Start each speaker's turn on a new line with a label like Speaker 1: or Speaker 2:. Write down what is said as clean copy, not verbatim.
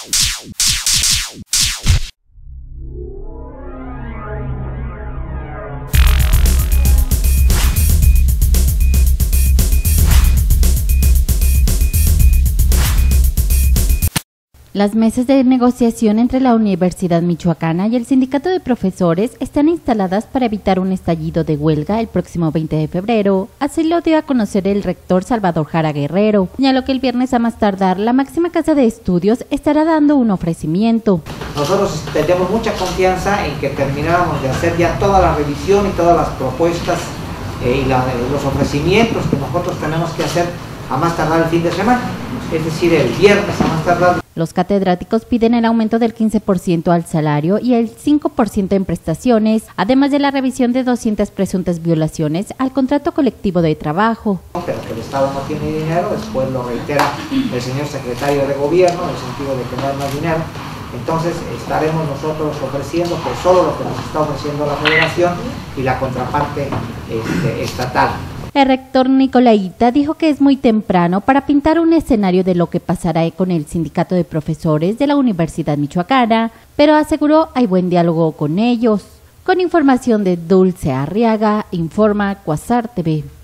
Speaker 1: Las mesas de negociación entre la Universidad Michoacana y el Sindicato de Profesores están instaladas para evitar un estallido de huelga el próximo 20 de febrero, así lo dio a conocer el rector Salvador Jara Guerrero. Señaló que el viernes a más tardar la máxima casa de estudios estará dando un ofrecimiento.
Speaker 2: Nosotros tenemos mucha confianza en que termináramos de hacer ya toda la revisión y todas las propuestas y los ofrecimientos que nosotros tenemos que hacer a más tardar el fin de semana, es decir, el viernes a más tardar.
Speaker 1: Los catedráticos piden el aumento del 15% al salario y el 5% en prestaciones, además de la revisión de 200 presuntas violaciones al contrato colectivo de trabajo.
Speaker 2: Pero que el Estado no tiene dinero, después lo reitera el señor secretario de Gobierno, en el sentido de que no hay más dinero. Entonces estaremos nosotros ofreciendo pues solo lo que nos está ofreciendo la Federación y la contraparte estatal.
Speaker 1: El rector Nicolaita dijo que es muy temprano para pintar un escenario de lo que pasará con el sindicato de profesores de la Universidad Michoacana, pero aseguró hay buen diálogo con ellos. Con información de Dulce Arriaga, informa Cuasar TV.